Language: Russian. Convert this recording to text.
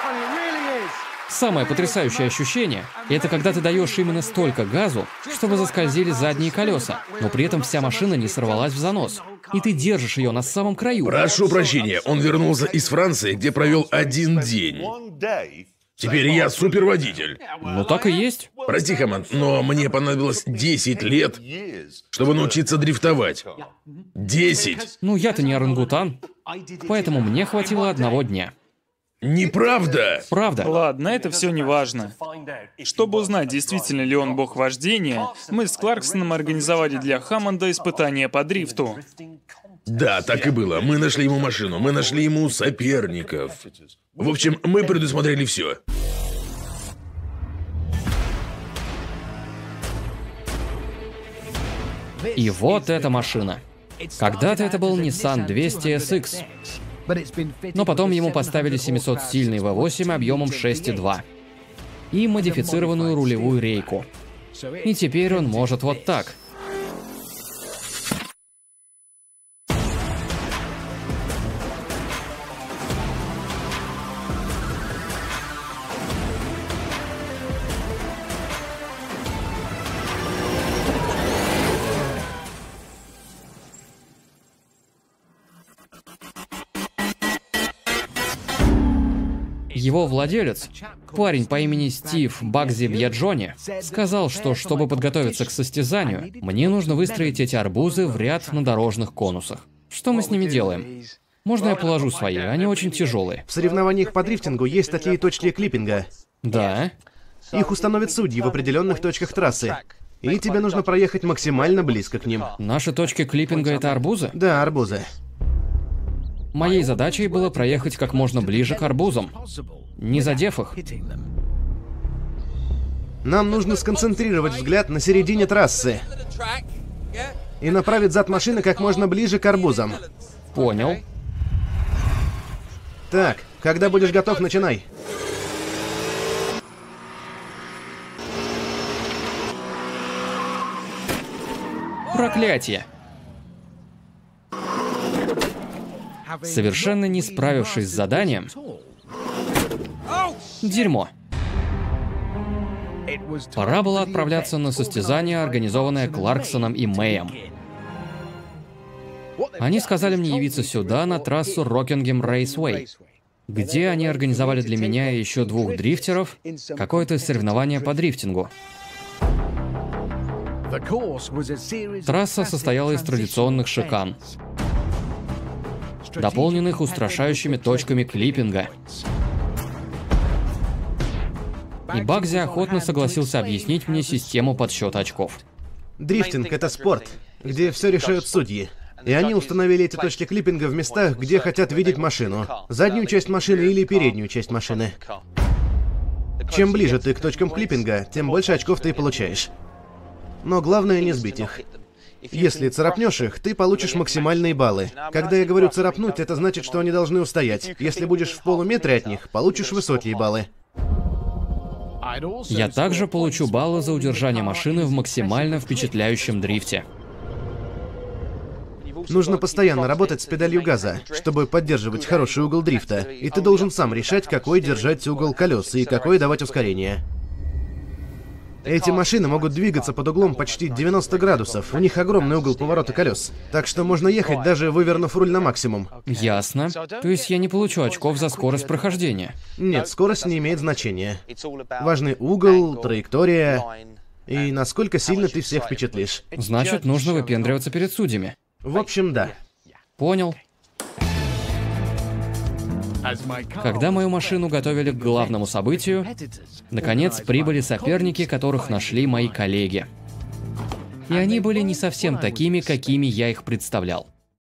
Самое потрясающее ощущение – это когда ты даешь именно столько газу, чтобы заскользили задние колеса, но при этом вся машина не сорвалась в занос. И ты держишь ее на самом краю. Прошу прощения, он вернулся из Франции, где провел 1 день. Теперь я суперводитель. Ну так и есть. Прости, Хэммонд, но мне понадобилось 10 лет, чтобы научиться дрифтовать. 10! Ну я-то не орангутан, поэтому мне хватило 1 дня. Неправда! Правда. Ладно, это все не важно. Чтобы узнать, действительно ли он бог вождения, мы с Кларксоном организовали для Хэммонда испытания по дрифту. Да, так и было. Мы нашли ему машину, мы нашли ему соперников. В общем, мы предусмотрели все. И вот эта машина. Когда-то это был Nissan 200 SX. Но потом ему поставили 700-сильный V8 объемом 6,2 и модифицированную рулевую рейку. И теперь он может вот так. Его владелец, парень по имени Стив Багзи Бьяджони, сказал, что чтобы подготовиться к состязанию, мне нужно выстроить эти арбузы в ряд на дорожных конусах. Что мы с ними делаем? Можно я положу свои? Они очень тяжелые. В соревнованиях по дрифтингу есть такие точки клиппинга. Да. Их установят судьи в определенных точках трассы. И тебе нужно проехать максимально близко к ним. Наши точки клиппинга — это арбузы? Да, арбузы. Моей задачей было проехать как можно ближе к арбузам, не задев их. Нам нужно сконцентрировать взгляд на середине трассы и направить зад машины как можно ближе к арбузам. Понял. Так, когда будешь готов, начинай. Проклятие. Совершенно не справившись с заданием... Дерьмо. Пора было отправляться на состязание, организованное Кларксоном и Мэем. Они сказали мне явиться сюда, на трассу Рокингем Рейсвей, где они организовали для меня и еще 2 дрифтеров какое-то соревнование по дрифтингу. Трасса состояла из традиционных шикан, дополненных устрашающими точками клиппинга. И Багзи охотно согласился объяснить мне систему подсчета очков. Дрифтинг — это спорт, где все решают судьи. И они установили эти точки клиппинга в местах, где хотят видеть машину. Заднюю часть машины или переднюю часть машины. Чем ближе ты к точкам клиппинга, тем больше очков ты получаешь. Но главное не сбить их. Если царапнешь их, ты получишь максимальные баллы. Когда я говорю царапнуть, это значит, что они должны устоять. Если будешь в полуметре от них, получишь высокие баллы. Я также получу баллы за удержание машины в максимально впечатляющем дрифте. Нужно постоянно работать с педалью газа, чтобы поддерживать хороший угол дрифта. И ты должен сам решать, какой держать угол колес и какой давать ускорение. Эти машины могут двигаться под углом почти 90 градусов. У них огромный угол поворота колес. Так что можно ехать, даже вывернув руль на максимум. Ясно. То есть я не получу очков за скорость прохождения? Нет, скорость не имеет значения. Важны угол, траектория и насколько сильно ты всех впечатлишь. Значит, нужно выпендриваться перед судьями. В общем, да. Понял. Когда мою машину готовили к главному событию, наконец прибыли соперники, которых нашли мои коллеги. И они были не совсем такими, какими я их представлял.